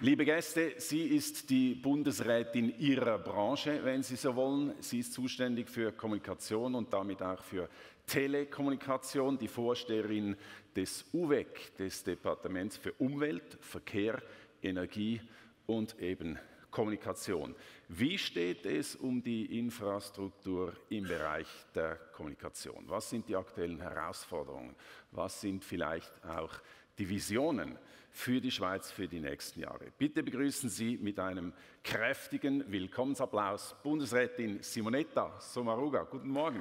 Liebe Gäste, sie ist die Bundesrätin ihrer Branche, wenn Sie so wollen. Sie ist zuständig für Kommunikation und damit auch für Telekommunikation, die Vorsteherin des UVEC, des Departements für Umwelt, Verkehr, Energie und eben Kommunikation. Wie steht es um die Infrastruktur im Bereich der Kommunikation? Was sind die aktuellen Herausforderungen? Was sind vielleicht auch die Visionen für die Schweiz für die nächsten Jahre? Bitte begrüßen Sie mit einem kräftigen Willkommensapplaus Bundesrätin Simonetta Sommaruga. Guten Morgen.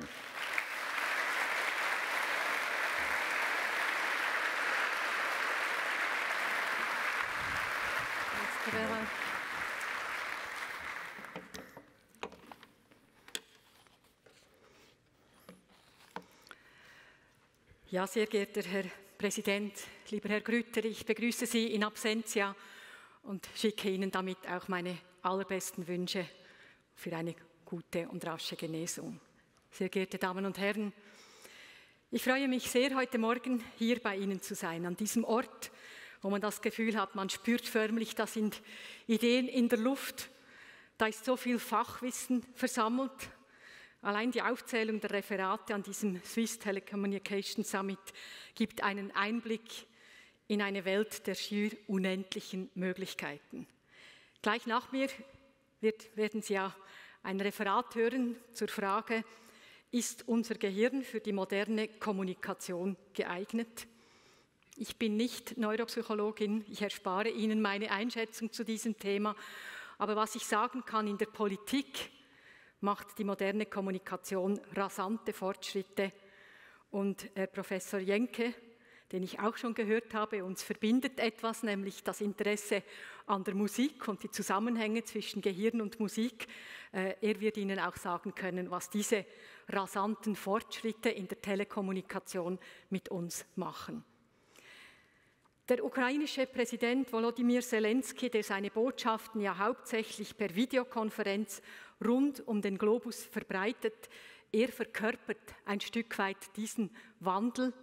Ja, sehr geehrter Herr Präsident, lieber Herr Grütter, ich begrüße Sie in Absentia und schicke Ihnen damit auch meine allerbesten Wünsche für eine gute und rasche Genesung. Sehr geehrte Damen und Herren, ich freue mich sehr, heute Morgen hier bei Ihnen zu sein, an diesem Ort, wo man das Gefühl hat, man spürt förmlich, da sind Ideen in der Luft, da ist so viel Fachwissen versammelt. Allein die Aufzählung der Referate an diesem Swiss Telecommunication Summit gibt einen Einblick in eine Welt der schier unendlichen Möglichkeiten. Gleich nach mir werden Sie ja ein Referat hören zur Frage, ist unser Gehirn für die moderne Kommunikation geeignet? Ich bin nicht Neuropsychologin, ich erspare Ihnen meine Einschätzung zu diesem Thema, aber was ich sagen kann, in der Politik macht die moderne Kommunikation rasante Fortschritte. Und Herr Professor Jenke, den ich auch schon gehört habe, uns verbindet etwas, nämlich das Interesse an der Musik und die Zusammenhänge zwischen Gehirn und Musik. Er wird Ihnen auch sagen können, was diese rasanten Fortschritte in der Telekommunikation mit uns machen. Der ukrainische Präsident Volodymyr Zelensky, der seine Botschaften ja hauptsächlich per Videokonferenz rund um den Globus verbreitet, er verkörpert ein Stück weit diesen Wandel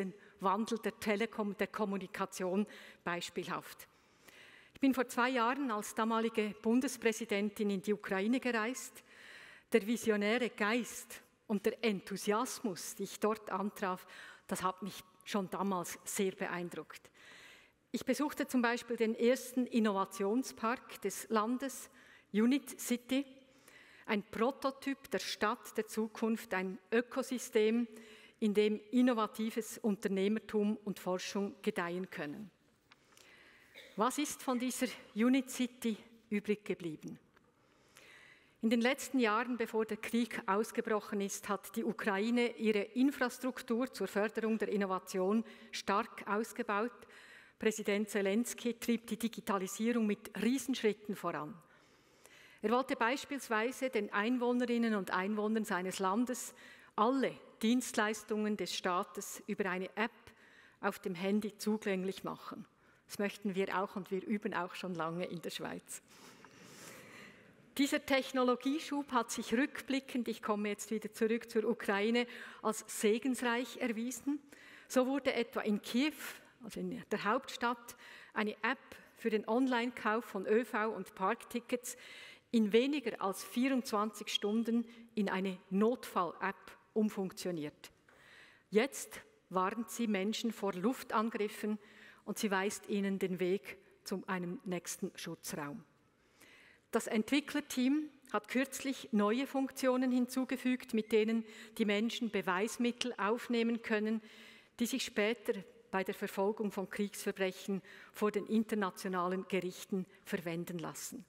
der Kommunikation beispielhaft. Ich bin vor 2 Jahren als damalige Bundespräsidentin in die Ukraine gereist. Der visionäre Geist und der Enthusiasmus, die ich dort antraf, das hat mich schon damals sehr beeindruckt. Ich besuchte zum Beispiel den ersten Innovationspark des Landes, Unit City, ein Prototyp der Stadt der Zukunft, ein Ökosystem, in dem innovatives Unternehmertum und Forschung gedeihen können. Was ist von dieser Unit City übrig geblieben? In den letzten Jahren, bevor der Krieg ausgebrochen ist, hat die Ukraine ihre Infrastruktur zur Förderung der Innovation stark ausgebaut. Präsident Zelensky trieb die Digitalisierung mit Riesenschritten voran. Er wollte beispielsweise den Einwohnerinnen und Einwohnern seines Landes alle Dienstleistungen des Staates über eine App auf dem Handy zugänglich machen. Das möchten wir auch und wir üben auch schon lange in der Schweiz. Dieser Technologieschub hat sich rückblickend, ich komme jetzt wieder zurück zur Ukraine, als segensreich erwiesen. So wurde etwa in Kiew, also in der Hauptstadt, eine App für den Online-Kauf von ÖV- und Parktickets in weniger als 24 Stunden in eine Notfall-App umfunktioniert. Jetzt warnt sie Menschen vor Luftangriffen und sie weist ihnen den Weg zu einem nächsten Schutzraum. Das Entwicklerteam hat kürzlich neue Funktionen hinzugefügt, mit denen die Menschen Beweismittel aufnehmen können, die sich später bei der Verfolgung von Kriegsverbrechen vor den internationalen Gerichten verwenden lassen.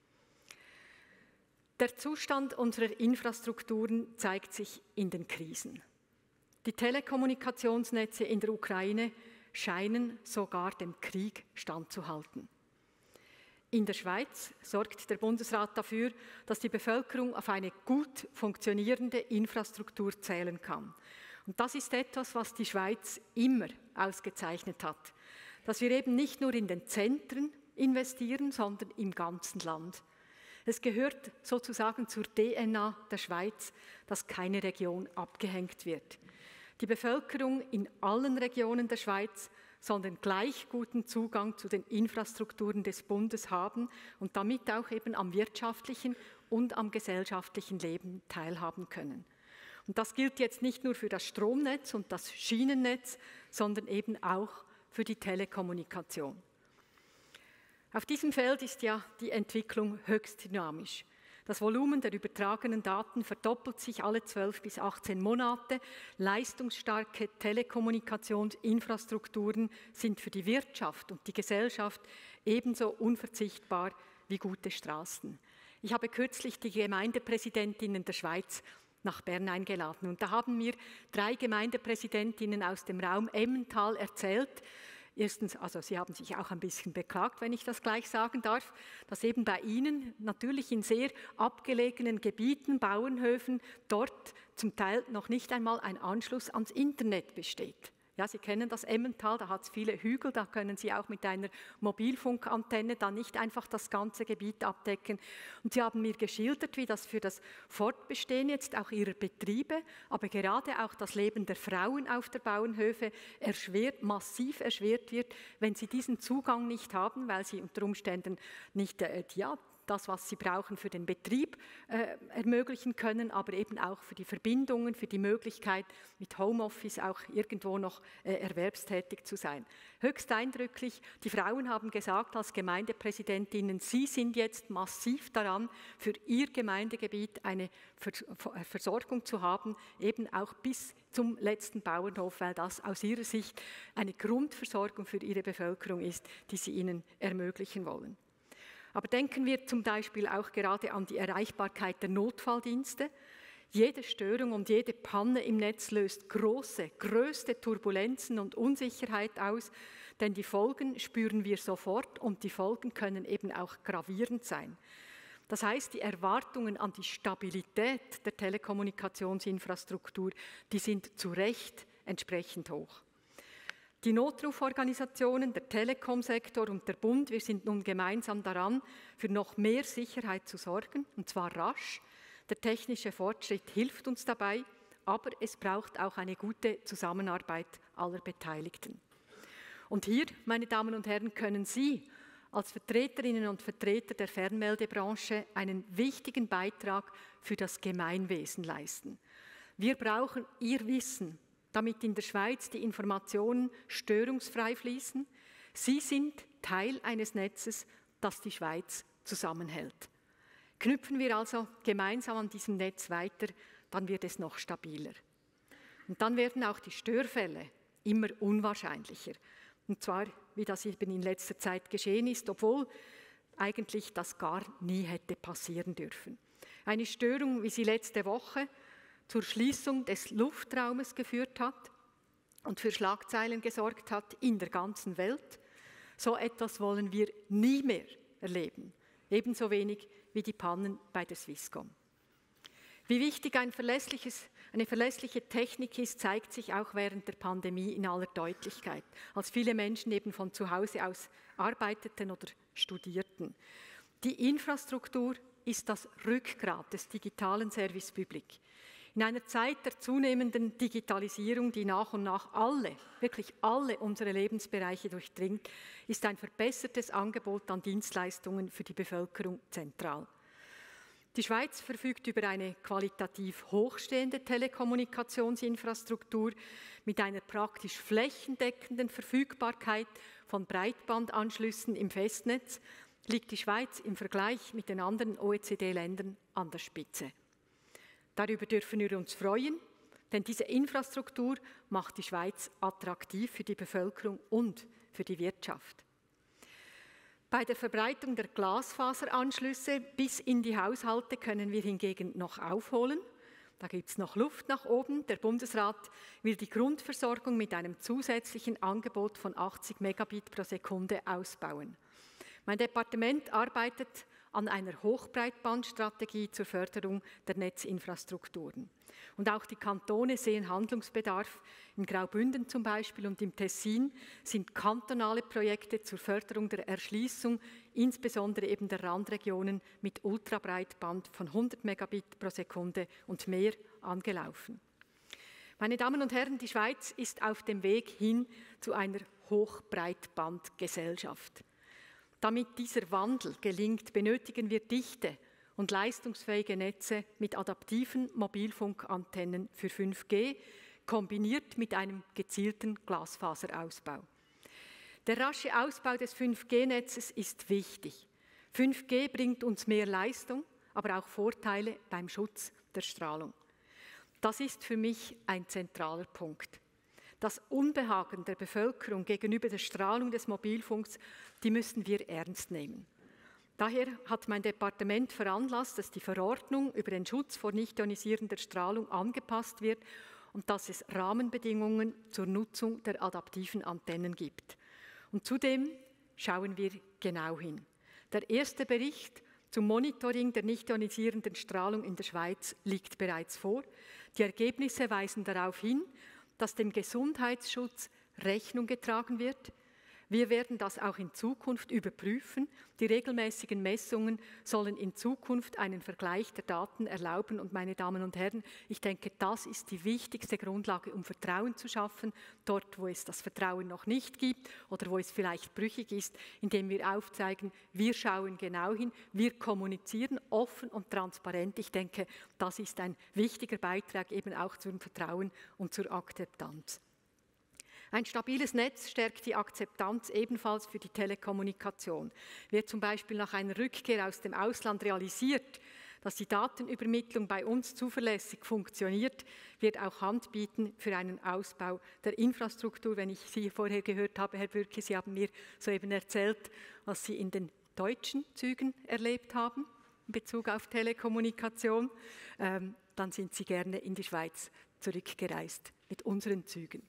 Der Zustand unserer Infrastrukturen zeigt sich in den Krisen. Die Telekommunikationsnetze in der Ukraine scheinen sogar dem Krieg standzuhalten. In der Schweiz sorgt der Bundesrat dafür, dass die Bevölkerung auf eine gut funktionierende Infrastruktur zählen kann. Und das ist etwas, was die Schweiz immer ausgezeichnet hat, dass wir eben nicht nur in den Zentren investieren, sondern im ganzen Land. Es gehört sozusagen zur DNA der Schweiz, dass keine Region abgehängt wird. Die Bevölkerung in allen Regionen der Schweiz sondern gleich guten Zugang zu den Infrastrukturen des Bundes haben und damit auch eben am wirtschaftlichen und am gesellschaftlichen Leben teilhaben können. Und das gilt jetzt nicht nur für das Stromnetz und das Schienennetz, sondern eben auch für die Telekommunikation. Auf diesem Feld ist ja die Entwicklung höchst dynamisch. Das Volumen der übertragenen Daten verdoppelt sich alle 12 bis 18 Monate. Leistungsstarke Telekommunikationsinfrastrukturen sind für die Wirtschaft und die Gesellschaft ebenso unverzichtbar wie gute Straßen. Ich habe kürzlich die Gemeindepräsidentinnen der Schweiz nach Bern eingeladen und da haben mir 3 Gemeindepräsidentinnen aus dem Raum Emmental erzählt. Erstens, also sie haben sich auch ein bisschen beklagt, wenn ich das gleich sagen darf, dass eben bei ihnen natürlich in sehr abgelegenen Gebieten, Bauernhöfen, dort zum Teil noch nicht einmal ein Anschluss ans Internet besteht. Ja, Sie kennen das Emmental, da hat es viele Hügel, da können Sie auch mit einer Mobilfunkantenne dann nicht einfach das ganze Gebiet abdecken. Und Sie haben mir geschildert, wie das für das Fortbestehen jetzt auch ihrer Betriebe, aber gerade auch das Leben der Frauen auf der Bauernhöfe massiv erschwert wird, wenn sie diesen Zugang nicht haben, weil sie unter Umständen nicht das, was sie brauchen für den Betrieb, ermöglichen können, aber eben auch für die Verbindungen, für die Möglichkeit, mit Homeoffice auch irgendwo noch erwerbstätig zu sein. Höchst eindrücklich, die Frauen haben gesagt als Gemeindepräsidentinnen, sie sind jetzt massiv daran, für ihr Gemeindegebiet eine Versorgung zu haben, eben auch bis zum letzten Bauernhof, weil das aus ihrer Sicht eine Grundversorgung für ihre Bevölkerung ist, die sie ihnen ermöglichen wollen. Aber denken wir zum Beispiel auch gerade an die Erreichbarkeit der Notfalldienste. Jede Störung und jede Panne im Netz löst größte Turbulenzen und Unsicherheit aus, denn die Folgen spüren wir sofort und die Folgen können eben auch gravierend sein. Das heißt, die Erwartungen an die Stabilität der Telekommunikationsinfrastruktur, die sind zu Recht entsprechend hoch. Die Notruforganisationen, der Telekom-Sektor und der Bund, wir sind nun gemeinsam daran, für noch mehr Sicherheit zu sorgen, und zwar rasch. Der technische Fortschritt hilft uns dabei, aber es braucht auch eine gute Zusammenarbeit aller Beteiligten. Und hier, meine Damen und Herren, können Sie als Vertreterinnen und Vertreter der Fernmeldebranche einen wichtigen Beitrag für das Gemeinwesen leisten. Wir brauchen Ihr Wissen, damit in der Schweiz die Informationen störungsfrei fließen. Sie sind Teil eines Netzes, das die Schweiz zusammenhält. Knüpfen wir also gemeinsam an diesem Netz weiter, dann wird es noch stabiler. Und dann werden auch die Störfälle immer unwahrscheinlicher. Und zwar, wie das eben in letzter Zeit geschehen ist, obwohl eigentlich das gar nie hätte passieren dürfen. Eine Störung, wie sie letzte Woche zur Schließung des Luftraumes geführt hat und für Schlagzeilen gesorgt hat in der ganzen Welt. So etwas wollen wir nie mehr erleben, ebenso wenig wie die Pannen bei der Swisscom. Wie wichtig eine verlässliche Technik ist, zeigt sich auch während der Pandemie in aller Deutlichkeit, als viele Menschen eben von zu Hause aus arbeiteten oder studierten. Die Infrastruktur ist das Rückgrat des digitalen Service Public. In einer Zeit der zunehmenden Digitalisierung, die nach und nach wirklich alle unsere Lebensbereiche durchdringt, ist ein verbessertes Angebot an Dienstleistungen für die Bevölkerung zentral. Die Schweiz verfügt über eine qualitativ hochstehende Telekommunikationsinfrastruktur mit einer praktisch flächendeckenden Verfügbarkeit von Breitbandanschlüssen im Festnetz, liegt die Schweiz im Vergleich mit den anderen OECD-Ländern an der Spitze. Darüber dürfen wir uns freuen, denn diese Infrastruktur macht die Schweiz attraktiv für die Bevölkerung und für die Wirtschaft. Bei der Verbreitung der Glasfaseranschlüsse bis in die Haushalte können wir hingegen noch aufholen. Da gibt es noch Luft nach oben. Der Bundesrat will die Grundversorgung mit einem zusätzlichen Angebot von 80 Megabit pro Sekunde ausbauen. Mein Departement arbeitet an einer Hochbreitbandstrategie zur Förderung der Netzinfrastrukturen. Und auch die Kantone sehen Handlungsbedarf. In Graubünden zum Beispiel und im Tessin sind kantonale Projekte zur Förderung der Erschließung, insbesondere eben der Randregionen mit Ultrabreitband von 100 Megabit pro Sekunde und mehr angelaufen. Meine Damen und Herren, die Schweiz ist auf dem Weg hin zu einer Hochbreitbandgesellschaft. Damit dieser Wandel gelingt, benötigen wir dichte und leistungsfähige Netze mit adaptiven Mobilfunkantennen für 5G, kombiniert mit einem gezielten Glasfaserausbau. Der rasche Ausbau des 5G-Netzes ist wichtig. 5G bringt uns mehr Leistung, aber auch Vorteile beim Schutz der Strahlung. Das ist für mich ein zentraler Punkt. Das Unbehagen der Bevölkerung gegenüber der Strahlung des Mobilfunks, die müssen wir ernst nehmen. Daher hat mein Departement veranlasst, dass die Verordnung über den Schutz vor nicht ionisierender Strahlung angepasst wird und dass es Rahmenbedingungen zur Nutzung der adaptiven Antennen gibt. Und zudem schauen wir genau hin. Der erste Bericht zum Monitoring der nicht ionisierenden Strahlung in der Schweiz liegt bereits vor. Die Ergebnisse weisen darauf hin, dass dem Gesundheitsschutz Rechnung getragen wird. Wir werden das auch in Zukunft überprüfen. Die regelmäßigen Messungen sollen in Zukunft einen Vergleich der Daten erlauben. Und meine Damen und Herren, ich denke, das ist die wichtigste Grundlage, um Vertrauen zu schaffen, dort, wo es das Vertrauen noch nicht gibt oder wo es vielleicht brüchig ist, indem wir aufzeigen, wir schauen genau hin, wir kommunizieren offen und transparent. Ich denke, das ist ein wichtiger Beitrag eben auch zum Vertrauen und zur Akzeptanz. Ein stabiles Netz stärkt die Akzeptanz ebenfalls für die Telekommunikation. Wer zum Beispiel nach einer Rückkehr aus dem Ausland realisiert, dass die Datenübermittlung bei uns zuverlässig funktioniert, wird auch Hand bieten für einen Ausbau der Infrastruktur. Wenn ich Sie vorher gehört habe, Herr Bürki, Sie haben mir soeben erzählt, was Sie in den deutschen Zügen erlebt haben in Bezug auf Telekommunikation, dann sind Sie gerne in die Schweiz zurückgereist mit unseren Zügen.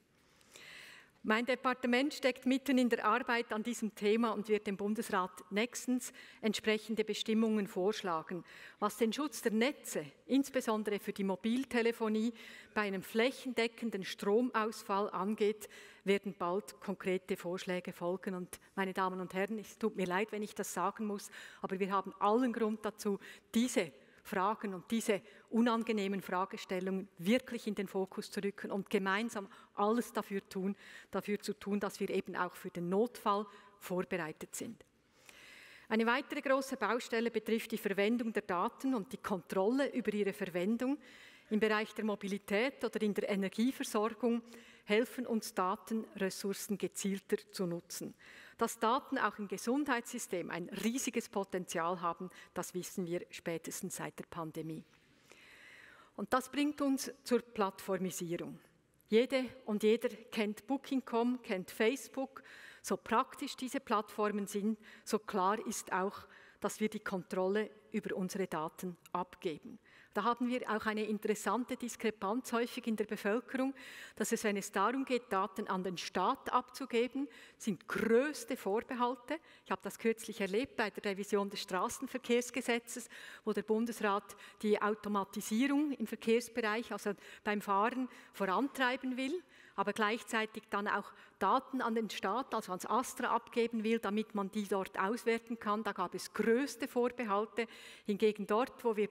Mein Departement steckt mitten in der Arbeit an diesem Thema und wird dem Bundesrat nächstens entsprechende Bestimmungen vorschlagen. Was den Schutz der Netze, insbesondere für die Mobiltelefonie, bei einem flächendeckenden Stromausfall angeht, werden bald konkrete Vorschläge folgen. Und meine Damen und Herren, es tut mir leid, wenn ich das sagen muss, aber wir haben allen Grund dazu, diese Fragen und diese unangenehmen Fragestellungen wirklich in den Fokus zu rücken und gemeinsam alles dafür zu tun, dass wir eben auch für den Notfall vorbereitet sind. Eine weitere große Baustelle betrifft die Verwendung der Daten und die Kontrolle über ihre Verwendung. Im Bereich der Mobilität oder in der Energieversorgung helfen uns Daten, Ressourcen gezielter zu nutzen. Dass Daten auch im Gesundheitssystem ein riesiges Potenzial haben, das wissen wir spätestens seit der Pandemie. Und das bringt uns zur Plattformisierung. Jede und jeder kennt Booking.com, kennt Facebook. So praktisch diese Plattformen sind, so klar ist auch, dass wir die Kontrolle über unsere Daten abgeben. Da haben wir auch eine interessante Diskrepanz häufig in der Bevölkerung, dass es, wenn es darum geht, Daten an den Staat abzugeben, sind größte Vorbehalte. Ich habe das kürzlich erlebt bei der Revision des Straßenverkehrsgesetzes, wo der Bundesrat die Automatisierung im Verkehrsbereich, also beim Fahren, vorantreiben will, aber gleichzeitig dann auch Daten an den Staat, also ans ASTRA abgeben will, damit man die dort auswerten kann. Da gab es größte Vorbehalte. Hingegen dort, wo wir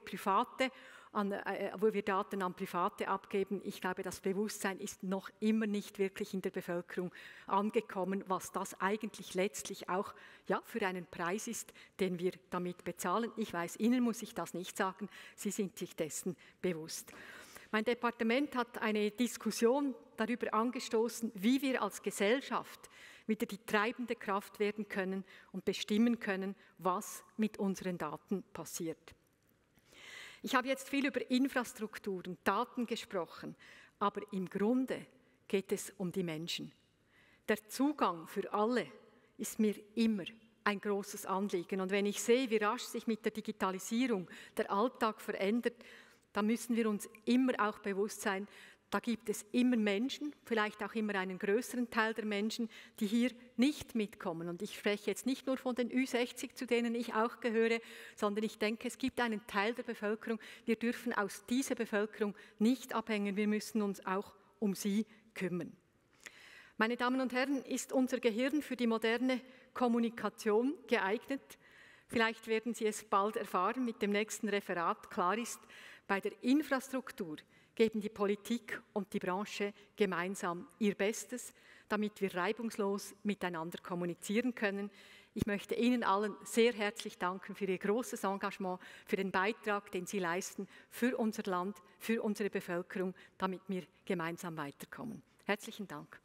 Daten an Private abgeben, ich glaube, das Bewusstsein ist noch immer nicht wirklich in der Bevölkerung angekommen, was das eigentlich letztlich auch für einen Preis ist, den wir damit bezahlen. Ich weiß, Ihnen muss ich das nicht sagen, Sie sind sich dessen bewusst. Mein Departement hat eine Diskussion darüber angestoßen, wie wir als Gesellschaft wieder die treibende Kraft werden können und bestimmen können, was mit unseren Daten passiert. Ich habe jetzt viel über Infrastruktur und Daten gesprochen, aber im Grunde geht es um die Menschen. Der Zugang für alle ist mir immer ein großes Anliegen. Und wenn ich sehe, wie rasch sich mit der Digitalisierung der Alltag verändert, da müssen wir uns immer auch bewusst sein, da gibt es immer Menschen, vielleicht auch immer einen größeren Teil der Menschen, die hier nicht mitkommen. Und ich spreche jetzt nicht nur von den Ü60, zu denen ich auch gehöre, sondern ich denke, es gibt einen Teil der Bevölkerung, wir dürfen aus dieser Bevölkerung nicht abhängen, wir müssen uns auch um sie kümmern. Meine Damen und Herren, ist unser Gehirn für die moderne Kommunikation geeignet? Vielleicht werden Sie es bald erfahren mit dem nächsten Referat. Klar ist, bei der Infrastruktur geben die Politik und die Branche gemeinsam ihr Bestes, damit wir reibungslos miteinander kommunizieren können. Ich möchte Ihnen allen sehr herzlich danken für Ihr großes Engagement, für den Beitrag, den Sie leisten für unser Land, für unsere Bevölkerung, damit wir gemeinsam weiterkommen. Herzlichen Dank.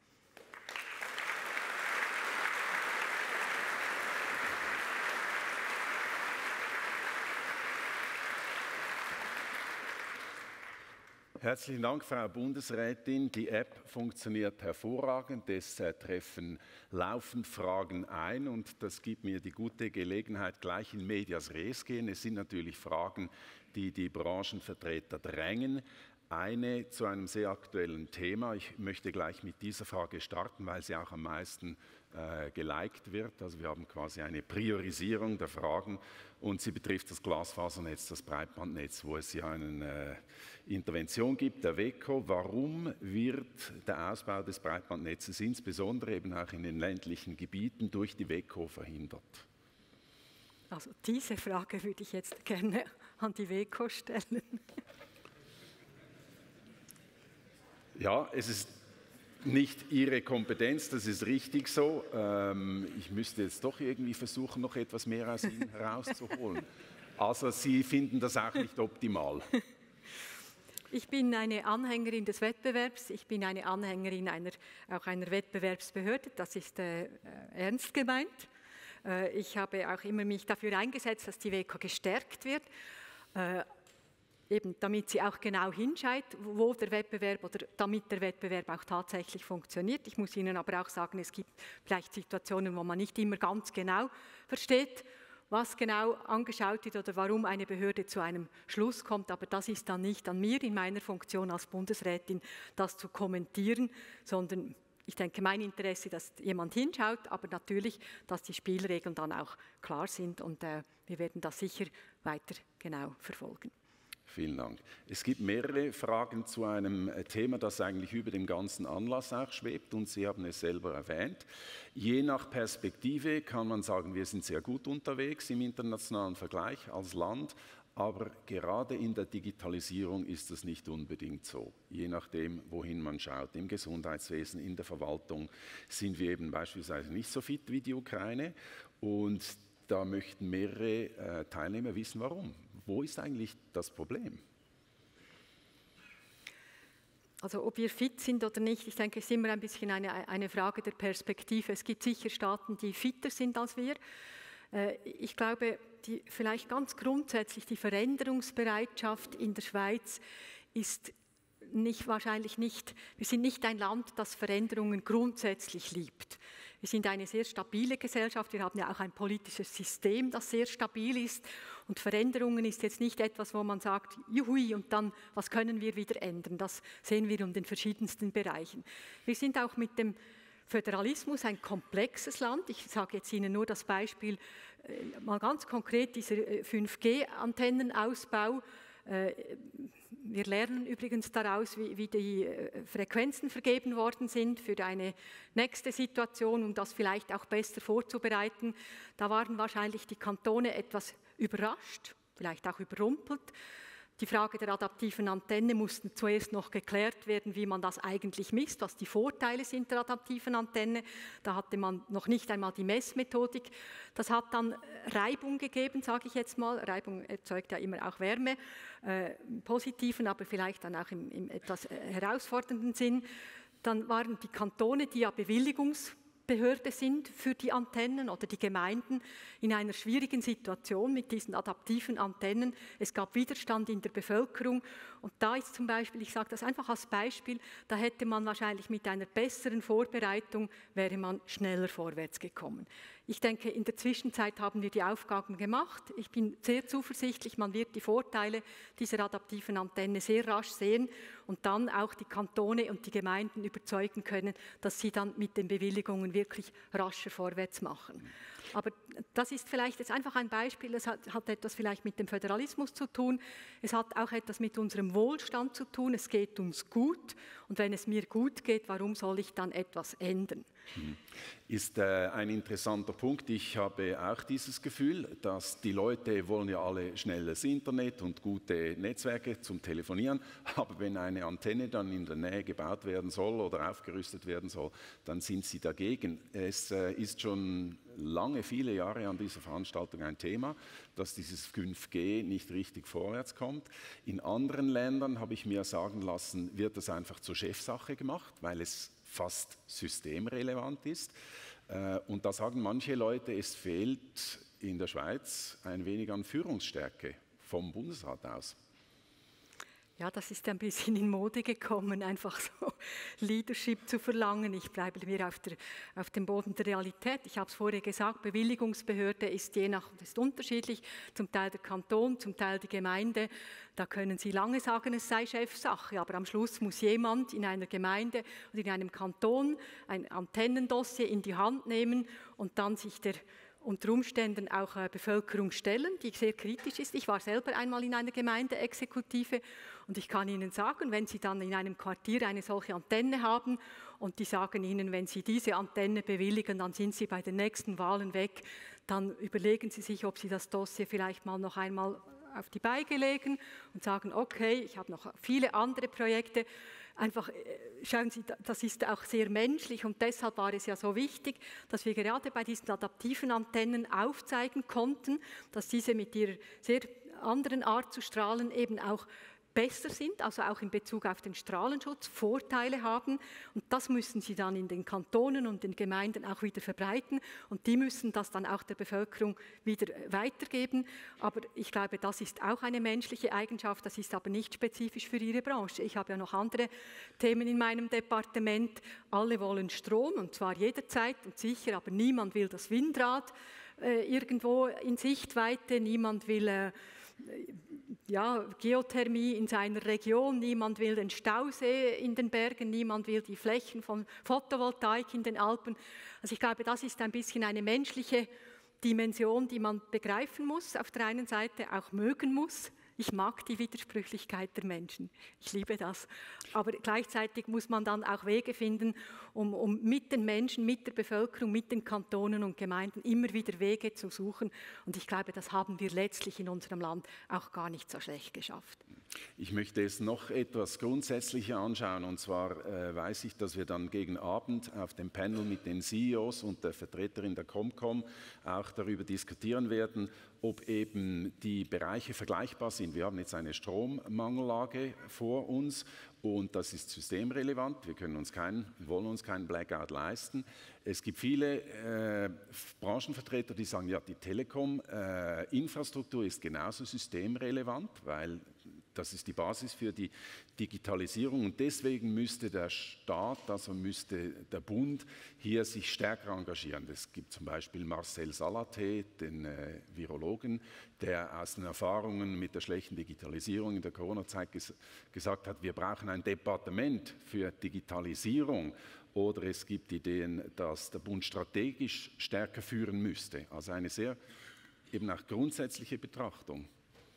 Herzlichen Dank, Frau Bundesrätin. Die App funktioniert hervorragend. Es treffen laufend Fragen ein und das gibt mir die gute Gelegenheit, gleich in medias res gehen. Es sind natürlich Fragen, die die Branchenvertreter drängen. Eine zu einem sehr aktuellen Thema. Ich möchte gleich mit dieser Frage starten, weil sie auch am meisten geliked wird. Also wir haben quasi eine Priorisierung der Fragen und sie betrifft das Glasfasernetz, das Breitbandnetz, wo es ja eine Intervention gibt, der WEKO. Warum wird der Ausbau des Breitbandnetzes insbesondere eben auch in den ländlichen Gebieten durch die WEKO verhindert? Also diese Frage würde ich jetzt gerne an die WEKO stellen. Ja, es ist nicht Ihre Kompetenz, das ist richtig so. Ich müsste jetzt doch irgendwie versuchen, noch etwas mehr aus Ihnen herauszuholen. Also Sie finden das auch nicht optimal. Ich bin eine Anhängerin des Wettbewerbs, ich bin eine Anhängerin auch einer Wettbewerbsbehörde, das ist ernst gemeint. Ich habe auch immer mich dafür eingesetzt, dass die WEKO gestärkt wird. Eben damit sie auch genau hinschaut, wo der Wettbewerb oder damit der Wettbewerb auch tatsächlich funktioniert. Ich muss Ihnen aber auch sagen, es gibt vielleicht Situationen, wo man nicht immer ganz genau versteht, was genau angeschaut wird oder warum eine Behörde zu einem Schluss kommt. Aber das ist dann nicht an mir in meiner Funktion als Bundesrätin, das zu kommentieren, sondern ich denke, mein Interesse, dass jemand hinschaut, aber natürlich, dass die Spielregeln dann auch klar sind und wir werden das sicher weiter genau verfolgen. Vielen Dank. Es gibt mehrere Fragen zu einem Thema, das eigentlich über dem ganzen Anlass auch schwebt und Sie haben es selber erwähnt. Je nach Perspektive kann man sagen, wir sind sehr gut unterwegs im internationalen Vergleich als Land, aber gerade in der Digitalisierung ist das nicht unbedingt so. Je nachdem, wohin man schaut, im Gesundheitswesen, in der Verwaltung sind wir eben beispielsweise nicht so fit wie die Ukraine und da möchten mehrere Teilnehmer wissen, warum. Wo ist eigentlich das Problem? Also ob wir fit sind oder nicht, ich denke, es ist immer ein bisschen eine Frage der Perspektive. Es gibt sicher Staaten, die fitter sind als wir. Ich glaube, vielleicht ganz grundsätzlich die Veränderungsbereitschaft in der Schweiz ist wahrscheinlich nicht, wir sind nicht ein Land, das Veränderungen grundsätzlich liebt. Wir sind eine sehr stabile Gesellschaft, wir haben ja auch ein politisches System, das sehr stabil ist und Veränderungen ist jetzt nicht etwas, wo man sagt, juhui, und dann, was können wir wieder ändern? Das sehen wir in den verschiedensten Bereichen. Wir sind auch mit dem Föderalismus ein komplexes Land. Ich sage jetzt Ihnen nur das Beispiel, mal ganz konkret, dieser 5G-Antennenausbau. Wir lernen übrigens daraus, wie die Frequenzen vergeben worden sind für eine nächste Situation, um das vielleicht auch besser vorzubereiten. Da waren wahrscheinlich die Kantone etwas überrascht, vielleicht auch überrumpelt. Die Frage der adaptiven Antenne musste zuerst noch geklärt werden, wie man das eigentlich misst, was die Vorteile sind der adaptiven Antenne. Da hatte man noch nicht einmal die Messmethodik. Das hat dann Reibung gegeben, sage ich jetzt mal. Reibung erzeugt ja immer auch Wärme, im positiven, aber vielleicht dann auch im etwas herausfordernden Sinn. Dann waren die Kantone, die ja Bewilligungsbehörde sind für die Antennen oder die Gemeinden in einer schwierigen Situation mit diesen adaptiven Antennen. Es gab Widerstand in der Bevölkerung und da ist zum Beispiel, ich sage das einfach als Beispiel, da hätte man wahrscheinlich mit einer besseren Vorbereitung, wäre man schneller vorwärts gekommen. Ich denke, in der Zwischenzeit haben wir die Aufgaben gemacht. Ich bin sehr zuversichtlich, man wird die Vorteile dieser adaptiven Antenne sehr rasch sehen und dann auch die Kantone und die Gemeinden überzeugen können, dass sie dann mit den Bewilligungen wirklich rascher vorwärts machen. Aber das ist vielleicht jetzt einfach ein Beispiel, es hat etwas vielleicht mit dem Föderalismus zu tun, es hat auch etwas mit unserem Wohlstand zu tun, es geht uns gut und wenn es mir gut geht, warum soll ich dann etwas ändern? Ist ein interessanter Punkt. Ich habe auch dieses Gefühl, dass die Leute wollen ja alle schnelles Internet und gute Netzwerke zum Telefonieren, aber wenn eine Antenne dann in der Nähe gebaut werden soll oder aufgerüstet werden soll, dann sind sie dagegen. Es ist schon lange, viele Jahre an dieser Veranstaltung ein Thema, dass dieses 5G nicht richtig vorwärts kommt. In anderen Ländern, habe ich mir sagen lassen, wird das einfach zur Chefsache gemacht, weil es fast systemrelevant ist. Und da sagen manche Leute, es fehlt in der Schweiz ein wenig an Führungsstärke vom Bundesrat aus. Ja, das ist ein bisschen in Mode gekommen, einfach so Leadership zu verlangen. Ich bleibe mir auf dem Boden der Realität. Ich habe es vorher gesagt, Bewilligungsbehörde ist ist unterschiedlich, zum Teil der Kanton, zum Teil die Gemeinde. Da können Sie lange sagen, es sei Chefsache, aber am Schluss muss jemand in einer Gemeinde oder in einem Kanton ein Antennendossier in die Hand nehmen und dann sich der unter Umständen auch Bevölkerung stellen, die sehr kritisch ist. Ich war selber einmal in einer Gemeindeexekutive und ich kann Ihnen sagen, wenn Sie dann in einem Quartier eine solche Antenne haben und die sagen Ihnen, wenn Sie diese Antenne bewilligen, dann sind Sie bei den nächsten Wahlen weg, dann überlegen Sie sich, ob Sie das Dossier vielleicht mal noch einmal auf die Beine legen und sagen, okay, ich habe noch viele andere Projekte. Einfach, schauen Sie, das ist auch sehr menschlich und deshalb war es ja so wichtig, dass wir gerade bei diesen adaptiven Antennen aufzeigen konnten, dass diese mit ihrer sehr anderen Art zu strahlen eben auch besser sind, also auch in Bezug auf den Strahlenschutz Vorteile haben und das müssen sie dann in den Kantonen und den Gemeinden auch wieder verbreiten und die müssen das dann auch der Bevölkerung wieder weitergeben, aber ich glaube, das ist auch eine menschliche Eigenschaft, das ist aber nicht spezifisch für Ihre Branche. Ich habe ja noch andere Themen in meinem Departement, alle wollen Strom und zwar jederzeit und sicher, aber niemand will das Windrad irgendwo in Sichtweite, niemand will Geothermie in seiner Region, niemand will den Stausee in den Bergen, niemand will die Flächen von Photovoltaik in den Alpen. Also ich glaube, das ist ein bisschen eine menschliche Dimension, die man begreifen muss, auf der einen Seite auch mögen muss. Ich mag die Widersprüchlichkeit der Menschen, ich liebe das. Aber gleichzeitig muss man dann auch Wege finden, um mit den Menschen, mit der Bevölkerung, mit den Kantonen und Gemeinden immer wieder Wege zu suchen. Und ich glaube, das haben wir letztlich in unserem Land auch gar nicht so schlecht geschafft. Ich möchte es noch etwas grundsätzlicher anschauen. Und zwar weiß ich, dass wir dann gegen Abend auf dem Panel mit den CEOs und der Vertreterin der Comcom auch darüber diskutieren werden, ob eben die Bereiche vergleichbar sind. Wir haben jetzt eine Strommangellage vor uns und das ist systemrelevant. Wir wollen uns keinen Blackout leisten. Es gibt viele Branchenvertreter, die sagen, ja, die Telekom-Infrastruktur ist genauso systemrelevant, weil das ist die Basis für die Digitalisierung und deswegen müsste der Staat, also müsste der Bund hier sich stärker engagieren. Es gibt zum Beispiel Marcel Salaté, den Virologen, der aus den Erfahrungen mit der schlechten Digitalisierung in der Corona-Zeit gesagt hat, wir brauchen ein Departement für Digitalisierung. Oder es gibt Ideen, dass der Bund strategisch stärker führen müsste. Also eine sehr eben auch grundsätzliche Betrachtung.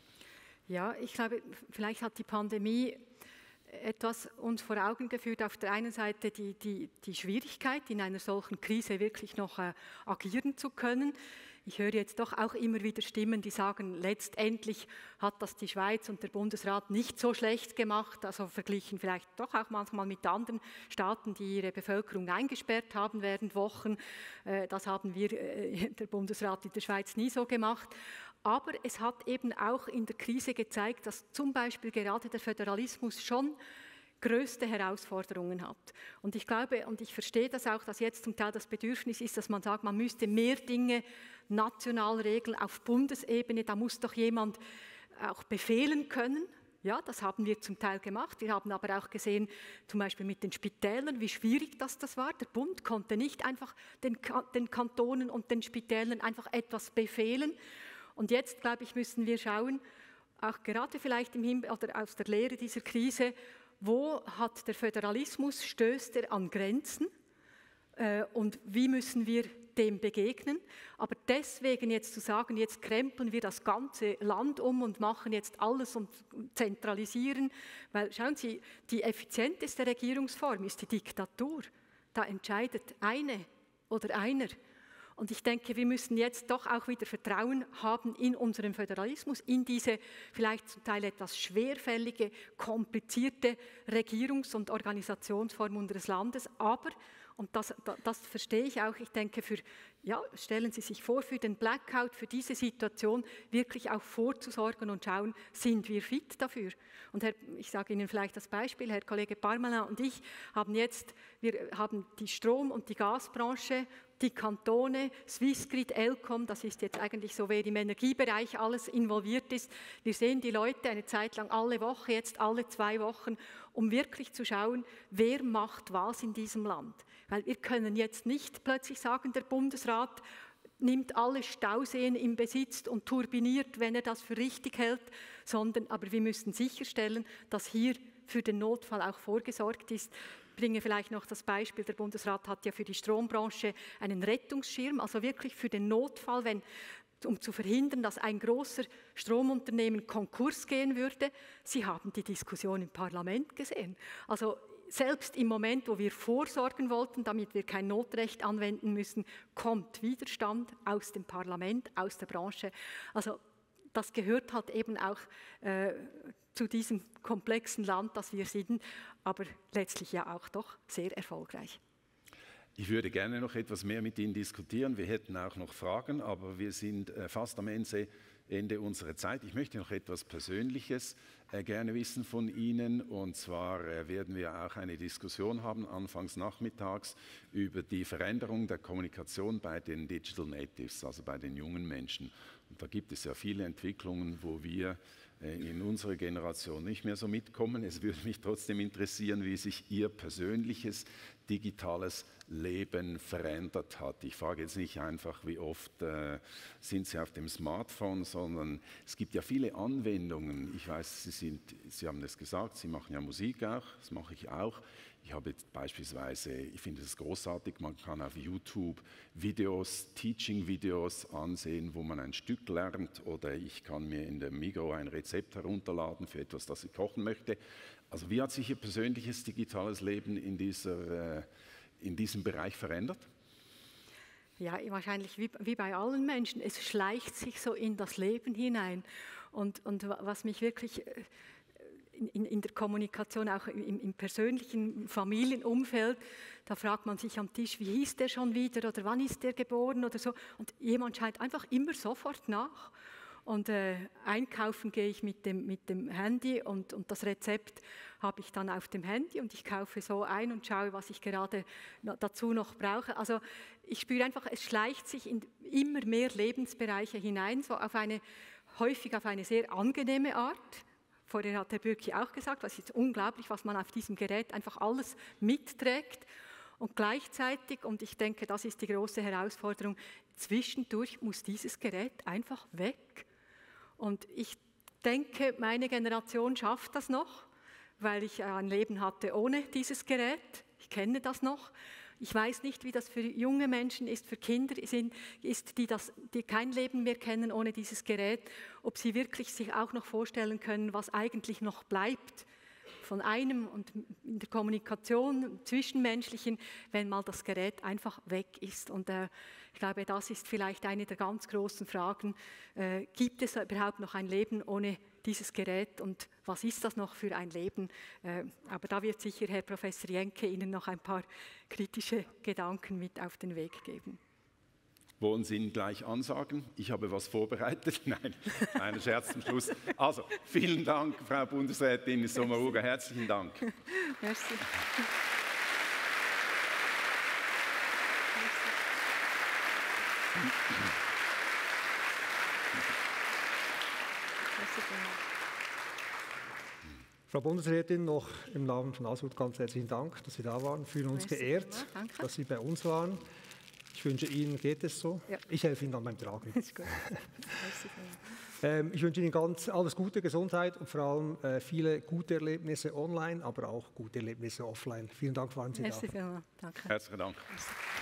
Ja, ich glaube, vielleicht hat die Pandemie etwas uns vor Augen geführt. Auf der einen Seite die Schwierigkeit, in einer solchen Krise wirklich noch agieren zu können. Ich höre jetzt doch auch immer wieder Stimmen, die sagen, letztendlich hat das die Schweiz und der Bundesrat nicht so schlecht gemacht, also verglichen vielleicht doch auch manchmal mit anderen Staaten, die ihre Bevölkerung eingesperrt haben während Wochen. Das haben wir, der Bundesrat in der Schweiz, nie so gemacht. Aber es hat eben auch in der Krise gezeigt, dass zum Beispiel gerade der Föderalismus schon größte Herausforderungen hat. Und ich glaube und ich verstehe das auch, dass jetzt zum Teil das Bedürfnis ist, dass man sagt, man müsste mehr Dinge national regeln auf Bundesebene. Da muss doch jemand auch befehlen können. Ja, das haben wir zum Teil gemacht. Wir haben aber auch gesehen, zum Beispiel mit den Spitälern, wie schwierig das war. Der Bund konnte nicht einfach den Kantonen und den Spitälern einfach etwas befehlen. Und jetzt, glaube ich, müssen wir schauen, auch gerade vielleicht oder aus der Lehre dieser Krise, wo hat der Föderalismus, stößt er an Grenzen? und wie müssen wir dem begegnen. Aber deswegen jetzt zu sagen, jetzt krempeln wir das ganze Land um und machen jetzt alles und zentralisieren, weil schauen Sie, die effizienteste Regierungsform ist die Diktatur. Da entscheidet eine oder einer. Und ich denke, wir müssen jetzt doch auch wieder Vertrauen haben in unseren Föderalismus, in diese vielleicht zum Teil etwas schwerfällige, komplizierte Regierungs- und Organisationsform unseres Landes. Aber, und das verstehe ich auch, ich denke, stellen Sie sich vor, für den Blackout, für diese Situation wirklich auch vorzusorgen und schauen, sind wir fit dafür? Und ich sage Ihnen vielleicht das Beispiel, Herr Kollege Parmelin und ich wir haben die Strom- und die Gasbranche, die Kantone, Swissgrid, Elcom, das ist jetzt eigentlich so, wer im Energiebereich alles involviert ist. Wir sehen die Leute eine Zeit lang alle Woche, jetzt alle 2 Wochen, um wirklich zu schauen, wer macht was in diesem Land. Weil wir können jetzt nicht plötzlich sagen, der Bundesrat nimmt alle Stauseen in Besitz und turbiniert, wenn er das für richtig hält, aber wir müssen sicherstellen, dass hier für den Notfall auch vorgesorgt ist. Ich bringe vielleicht noch das Beispiel, der Bundesrat hat ja für die Strombranche einen Rettungsschirm, also wirklich für den Notfall, um zu verhindern, dass ein großer Stromunternehmen Konkurs gehen würde. Sie haben die Diskussion im Parlament gesehen. Also selbst im Moment, wo wir vorsorgen wollten, damit wir kein Notrecht anwenden müssen, kommt Widerstand aus dem Parlament, aus der Branche. Also das gehört halt eben auch zu diesem komplexen Land, das wir sind, aber letztlich ja auch doch sehr erfolgreich. Ich würde gerne noch etwas mehr mit Ihnen diskutieren. Wir hätten auch noch Fragen, aber wir sind fast am Ende unserer Zeit. Ich möchte noch etwas Persönliches gerne wissen von Ihnen. Und zwar werden wir auch eine Diskussion haben, anfangs nachmittags, über die Veränderung der Kommunikation bei den Digital Natives, also bei den jungen Menschen. Und da gibt es ja viele Entwicklungen, wo wir in unserer Generation nicht mehr so mitkommen. Es würde mich trotzdem interessieren, wie sich Ihr persönliches digitales Leben verändert hat. Ich frage jetzt nicht einfach, wie oft sind Sie auf dem Smartphone, sondern es gibt ja viele Anwendungen. Ich weiß, Sie haben es gesagt, Sie machen ja Musik auch, das mache ich auch. Ich habe jetzt beispielsweise, ich finde es großartig, man kann auf YouTube Videos, Teaching-Videos ansehen, wo man ein Stück lernt, oder ich kann mir in der Migros ein Rezept herunterladen für etwas, das ich kochen möchte. Also wie hat sich Ihr persönliches digitales Leben in diesem Bereich verändert? Ja, wahrscheinlich wie bei allen Menschen. Es schleicht sich so in das Leben hinein. Und was mich wirklich in der Kommunikation, auch im persönlichen Familienumfeld, da fragt man sich am Tisch, wie hieß der schon wieder oder wann ist der geboren oder so. Und jemand schreit einfach immer sofort nach. Und einkaufen gehe ich mit dem Handy und das Rezept habe ich dann auf dem Handy und ich kaufe so ein und schaue, was ich gerade dazu noch brauche. Also ich spüre einfach, es schleicht sich in immer mehr Lebensbereiche hinein, so häufig auf eine sehr angenehme Art. Vorher hat Herr Bürki auch gesagt, es ist unglaublich, was man auf diesem Gerät einfach alles mitträgt. Und gleichzeitig, und ich denke, das ist die große Herausforderung, zwischendurch muss dieses Gerät einfach weg. Und ich denke, meine Generation schafft das noch, weil ich ein Leben hatte ohne dieses Gerät. Ich kenne das noch. Ich weiß nicht, wie das für junge Menschen ist, für Kinder ist, die kein Leben mehr kennen ohne dieses Gerät, ob sie wirklich sich auch noch vorstellen können, was eigentlich noch bleibt von einem und in der Kommunikation, im Zwischenmenschlichen, wenn mal das Gerät einfach weg ist. Und ich glaube, das ist vielleicht eine der ganz großen Fragen. Gibt es überhaupt noch ein Leben ohne dieses Gerät und was ist das noch für ein Leben? Aber da wird sicher Herr Professor Jenke Ihnen noch ein paar kritische Gedanken mit auf den Weg geben. Wollen Sie ihn gleich ansagen? Ich habe was vorbereitet. Nein, ein Scherz zum Schluss. Also, vielen Dank, Frau Bundesrätin Sommaruga. Herzlichen Dank. Merci. Frau Bundesrätin, noch im Namen von Asut ganz herzlichen Dank, dass Sie da waren. Wir fühlen uns geehrt, dass Sie bei uns waren. Ich wünsche Ihnen, geht es so? Ja. Ich helfe Ihnen dann beim Tragen. Das ist gut. Ich wünsche Ihnen alles Gute, Gesundheit und vor allem viele gute Erlebnisse online, aber auch gute Erlebnisse offline. Vielen Dank, waren Sie da. Merci vielmals. Danke. Herzlichen Dank.